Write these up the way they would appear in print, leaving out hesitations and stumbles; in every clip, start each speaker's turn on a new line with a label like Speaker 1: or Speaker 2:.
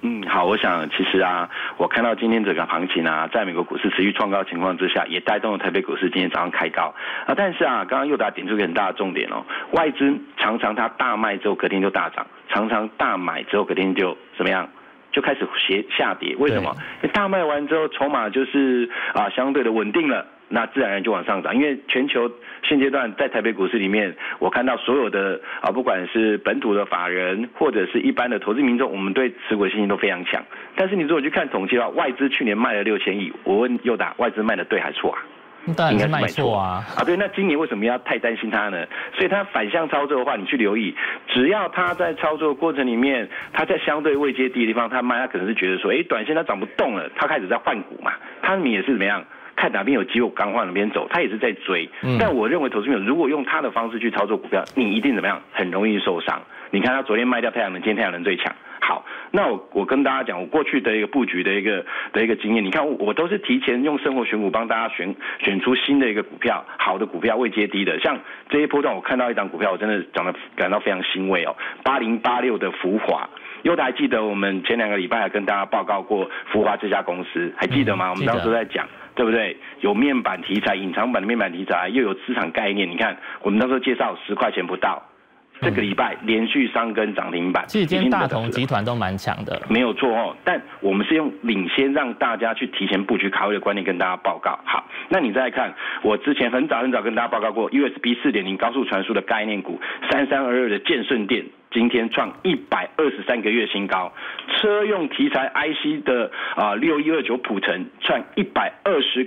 Speaker 1: 好，我想其实啊，我看到今天整个行情啊，在美国股市持续创高情况之下，也带动了台北股市今天早上开高啊。但是啊，刚刚佑达点出一个很大的重点哦，外资常常它大卖之后隔天就大涨，常常大买之后隔天就怎么样？就开始下跌，为什么？因为大卖完之后，筹码就是相对的稳定了，那自然而然就往上涨。因为全球现阶段在台北股市里面，我看到所有的不管是本土的法人或者是一般的投资民众，我们对持股的信心都非常强。但是你如果去看统计的话，外资去年卖了6000亿，我问佑达，外资卖的对还错啊？
Speaker 2: 当然是卖错啊！
Speaker 1: 对，那今年为什么要太担心它呢？所以它反向操作的话，你去留意，只要它在操作过程里面，它在相对位阶低的地方，它卖，它可能是觉得说，短线它涨不动了，它开始在换股嘛，他们也是怎么样？看哪边有机会刚换哪边走，他也是在追。但我认为投资者如果用他的方式去操作股票，你一定怎么样？很容易受伤。你看他昨天卖掉太阳能，今天太阳能最强。好，那我跟大家讲，我过去的一个布局的一个经验，你看我都是提前用生活选股帮大家选出新的一个股票，好的股票位阶低的，像这一波段我看到一档股票，我真的感到非常欣慰哦，8086的福华。佑达还记得我们前2个礼拜还跟大家报告过福华这家公司，还记得吗？我们当时在讲，对不对？有面板题材，隐藏版的面板题材，又有资产概念。你看，我们那时候介绍10块钱不到，这个礼拜连续3根涨停板。
Speaker 2: 其实今天大同集团都蛮强的，
Speaker 1: 没有错哦。但我们是用领先让大家去提前布局卡位的观念跟大家报告。好，那你再来看，我之前很早跟大家报告过 USB 4.0 高速传输的概念股3322的建顺电。今天创123个月新高，车用题材 IC 的6129普成创126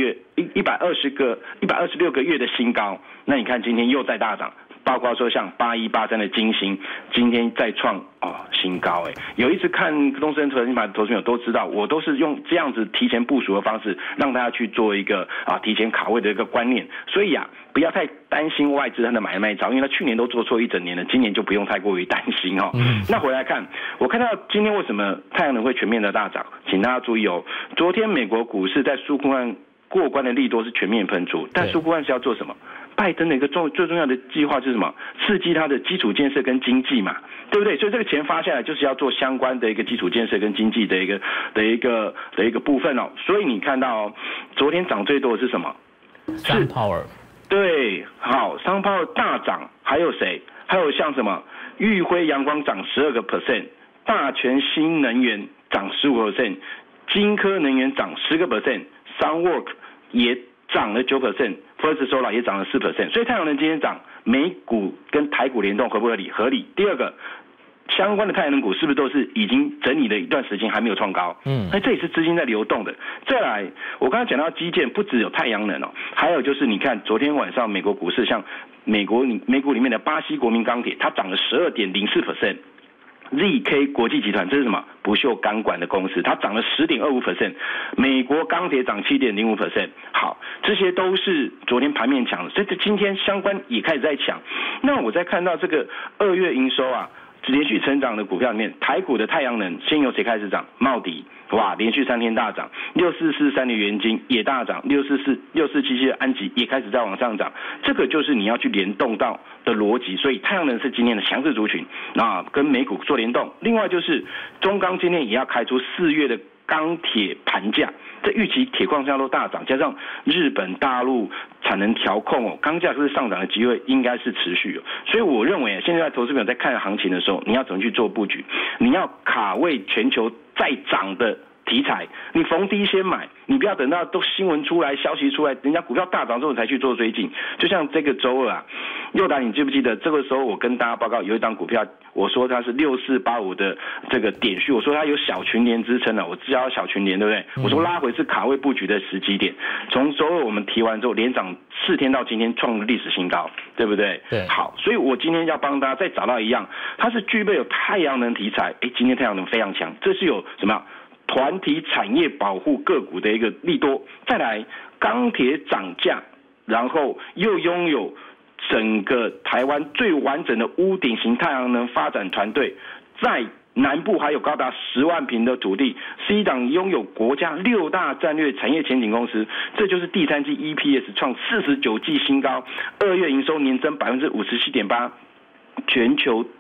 Speaker 1: 个月的新高，那你看今天又在大涨，包括说像8183的金星，今天再创新高有一次看东森投资版的投资朋友都知道，我都是用这样子提前部署的方式，让大家去做一个提前卡位的一个观念，所以不要太担心外资它的买卖招，因为它去年都做错1整年了，今年就不用太过于担心那回来看，我看到今天为什么太阳能会全面的大涨，请大家注意昨天美国股市在纾困案过关的利多是全面喷出，但纾困案是要做什么？拜登的一个最重要的计划是什么？刺激他的基础建设跟经济嘛，对不对？所以这个钱发下来就是要做相关的一个基础建设跟经济的一个部分所以你看到昨天涨最多的是什么
Speaker 2: ？SunPower。
Speaker 1: 对，好，SunPower大涨，还有谁？还有像什么裕辉阳光涨12%，大全新能源涨15%，金科能源涨10%，Sunwork 也涨了9%，First Solar 也涨了4%，所以太阳能今天涨，美股跟台股联动合不合理？合理。第二个，相关的太阳能股是不是都是已经整理了一段时间还没有创高？那这也是资金在流动的。再来，我刚刚讲到基建，不只有太阳能还有就是你看昨天晚上美国股市，像美股里面的巴西国民钢铁，它涨了12.04%。ZK 国际集团，这是什么？不锈钢管的公司，它涨了10.25%，美国钢铁涨7.05%。好，这些都是昨天盘面强的，所以今天相关也开始在抢。那我在看到这个2月营收连续成长的股票里面，台股的太阳能先由谁开始涨？茂迪，连续3天大涨，6443的元晶也大涨，6477的安吉也开始在往上涨，这个就是你要去联动到的逻辑，所以太阳能是今天的强势族群，跟美股做联动。另外就是中钢今天也要开出4月的钢铁盘价，这预期铁矿砂都大涨，加上日本大陆产能调控钢价是不是上涨的机会应该是持续所以我认为现在投资朋友在看行情的时候，你要怎么去做布局？你要卡位全球再涨的题材，你逢低先买，你不要等到都新闻出来、消息出来，人家股票大涨之后才去做追进。就像这个周二佑达，你记不记得这个时候我跟大家报告有一档股票，我说它是6485的这个点序，我说它有小群联支撑我知道小群联，对不对？我说拉回是卡位布局的时机点。从周二我们提完之后，连涨4天到今天创了历史新高，对不对？
Speaker 2: 对。
Speaker 1: 好，所以我今天要帮大家再找到一样，它是具备有太阳能题材，今天太阳能非常强，这是有什么团体产业保护个股的一个利多。再来，钢铁涨价，然后又拥有整个台湾最完整的屋顶型太阳能发展团队，在南部还有高达10万坪的土地，是一档拥有国家6大战略产业前景公司。这就是第3季 EPS 创49季新高，2月营收年增57.8%，全球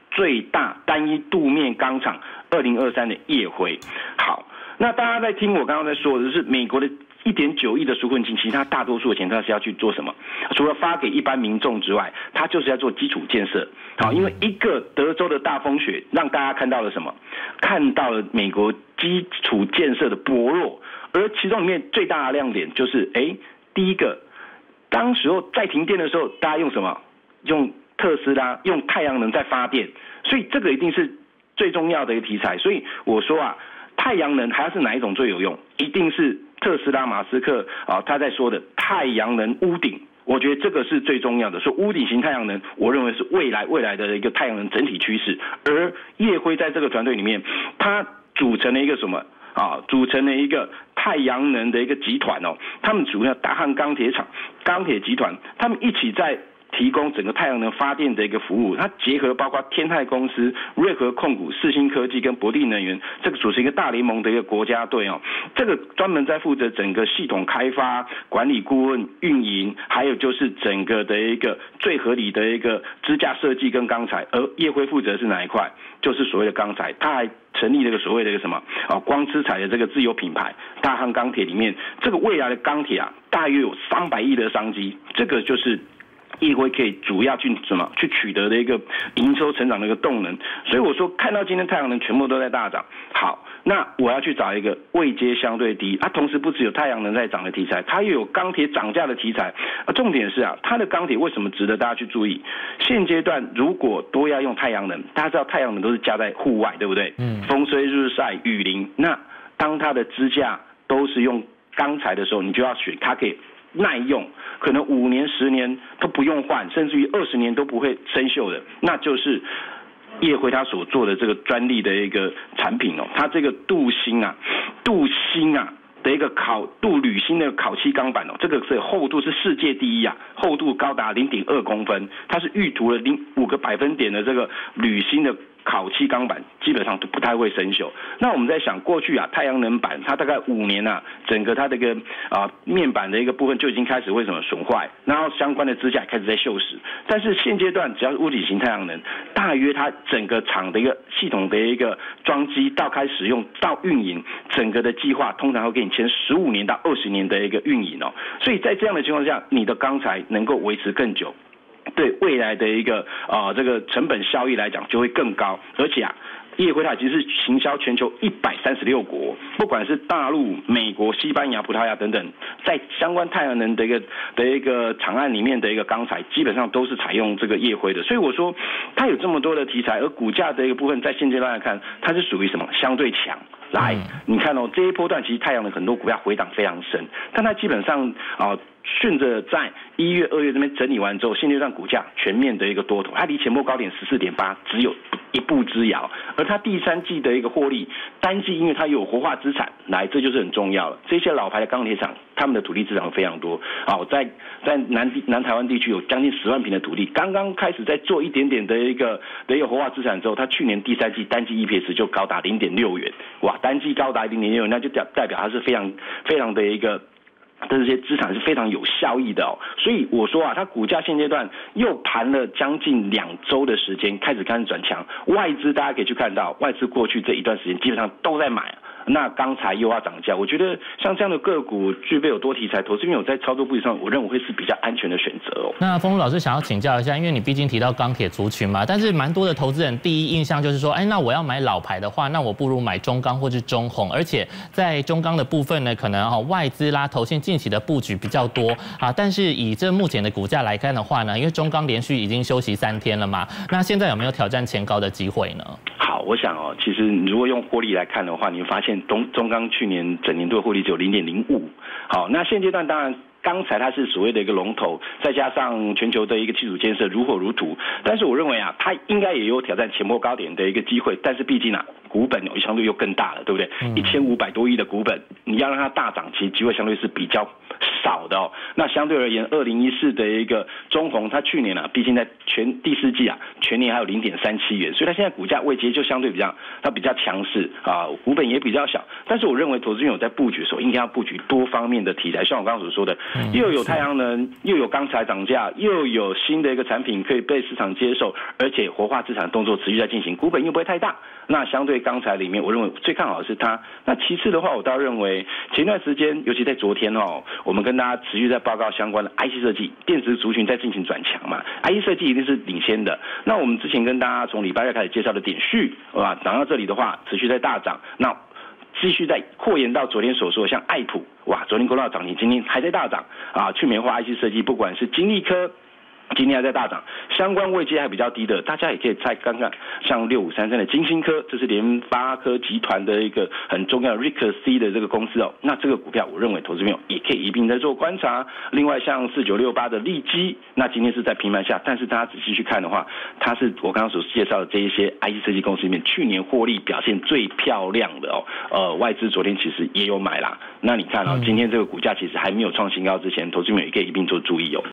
Speaker 1: 最大单一镀面钢厂2023的燁辉。好，那大家在听我刚刚在说的是美国的1.9亿的纾困金，其实它大多数的钱它是要去做什么？除了发给一般民众之外，它就是要做基础建设。好，因为一个德州的大风雪，让大家看到了什么？看到了美国基础建设的薄弱，而其中里面最大的亮点就是，第一个，当时候在停电的时候，大家用什么？用特斯拉，用太阳能在发电，所以这个一定是最重要的一个题材。所以我说啊，太阳能还是哪一种最有用？一定是特斯拉马斯克他在说的太阳能屋顶。我觉得这个是最重要的，说屋顶型太阳能，我认为是未来的一个太阳能整体趋势。而燁辉在这个团队里面，它组成了一个什么组成了一个太阳能的一个集团哦。他们主要大汉钢铁厂、钢铁集团，他们一起在提供整个太阳能发电的一个服务，它结合包括天泰公司、瑞和控股、世新科技跟博地能源，这个组成一个大联盟的一个国家队哦。这个专门在负责整个系统开发、管理顾问、运营，还有就是整个的一个最合理的一个支架设计跟钢材。而燁辉负责是哪一块？就是所谓的钢材，他还成立了一个所谓的一个什么光之彩的这个自有品牌。大汉钢铁里面，这个未来的钢铁啊，大约有300亿的商机，这个就是燁辉可以主要去取得的一个营收成长的一个动能。所以我说看到今天太阳能全部都在大涨，好，那我要去找一个位阶相对低，它同时不只有太阳能在涨的题材，它又有钢铁涨价的题材。重点是它的钢铁为什么值得大家去注意？现阶段如果都要用太阳能，大家知道太阳能都是加在户外，对不对？风吹日晒雨淋，那当它的支架都是用钢材的时候，你就要选它可以耐用，可能5年、10年都不用换，甚至于20年都不会生锈的，那就是燁辉他所做的这个专利的一个产品哦。它这个镀锌的一个镀铝锌的烤漆钢板哦，这个是厚度是世界第一啊，厚度高达0.2公分，它是预涂了5个百分点的这个铝锌的烤漆钢板，基本上都不太会生锈。那我们在想，过去太阳能板它大概5年整个它这个面板的一个部分就已经开始为什么损坏，然后相关的支架开始在锈蚀。但是现阶段只要是屋顶型太阳能，大约它整个厂的一个系统的一个装机到开始使用到运营，整个的计划通常会给你签15年到20年的一个运营哦。所以在这样的情况下，你的钢材能够维持更久，对未来的一个这个成本效益来讲就会更高。而且燁辉它已经是行销全球136国，不管是大陆、美国、西班牙、葡萄牙等等，在相关太阳能的一个场案里面的一个钢材，基本上都是采用这个燁辉的。所以我说它有这么多的题材，而股价的一个部分，在现阶段来看，它是属于什么？相对强。来，你看这一波段其实太阳能很多股票回档非常深，但它基本上顺着在1月、2月这边整理完之后，现阶段股价全面的一个多头，它离前波高点14.8只有一步之遥。而它第三季的一个获利，单季因为它有活化资产，来这就是很重要了。这些老牌的钢铁厂，他们的土地资产非常多在南台湾地区有将近10万坪的土地，刚刚开始在做一点点的一个活化资产之后，它去年第三季单季 EPS 就高达0.6元，哇，单季高达0.6元，那就代表它是非常非常的一个。这些资产是非常有效益的所以我说它股价现阶段又盘了将近2周的时间，开始转强。外资大家可以去看到，外资过去这一段时间基本上都在买。那钢材又要涨价，我觉得像这样的个股具备有多题材，投资朋友在操作布局上，我认为会是比较安全的选择
Speaker 2: 那丰禄老师想要请教一下，因为你毕竟提到钢铁族群嘛，但是蛮多的投资人第一印象就是说，那我要买老牌的话，那我不如买中钢或是中鸿，而且在中钢的部分呢，可能外资啦、投信近期的布局比较多但是以这目前的股价来看的话呢，因为中钢连续已经休息3天了嘛，那现在有没有挑战前高的机会呢？
Speaker 1: 好，我想其实如果用获利来看的话，你会发现中钢去年整年度的获利只有0.05。好，那现阶段当然钢材它是所谓的一个龙头，再加上全球的一个基础建设如火如荼，但是我认为它应该也有挑战前波高点的一个机会，但是毕竟股本相对又更大了，对不对？1500多亿的股本，你要让它大涨，其实机会相对是比较少的那相对而言，2014的一个中鸿，它去年毕竟在第4季全年还有0.37元，所以它现在股价位阶就相对比较强势股本也比较小。但是我认为投资人有在布局的时候，应该要布局多方面的题材，像我刚刚所说的， 又有太阳能，又有钢材涨价，又有新的一个产品可以被市场接受，而且活化资产动作持续在进行，股本又不会太大。那相对钢材里面，我认为最看好的是它。那其次的话，我倒认为前段时间，尤其在昨天我们跟大家持续在报告相关的 IC 设计、电子族群在进行转强嘛 ，IC 设计一定是领先的。那我们之前跟大家从礼拜二开始介绍的点序，涨到这里的话，持续在大涨。那继续在扩延到昨天所说的像爱普，昨天攻到涨停，今天还在大涨啊。去棉花 IC 设计，不管是金利科。今天还在大涨，相关位阶还比较低的，大家也可以再看看，像6533的金星科，这是联发科集团的一个很重要的 RICC 的这个公司那这个股票我认为投资朋友也可以一并在做观察。另外像4968的利基，那今天是在平盘下，但是大家仔细去看的话，它是我刚刚所介绍的这一些 IC 设计公司里面去年获利表现最漂亮的外资昨天其实也有买啦。那你看今天这个股价其实还没有创新高之前，投资朋友也可以一并做注意